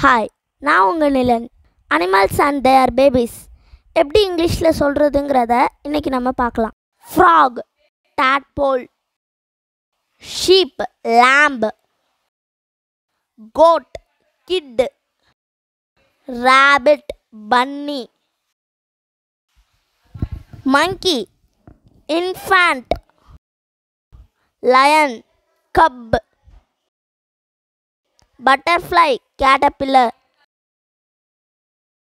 Hi, நான் உங்கள் Nilan. Animals and their babies எப்படி இங்கிலீஷில் சொல்கிறதுங்கிறத இன்றைக்கி நம்ம பார்க்கலாம். Frog, tadpole, sheep, lamb, goat, kid, rabbit, bunny, monkey, infant, lion, cub, butterfly, caterpillar,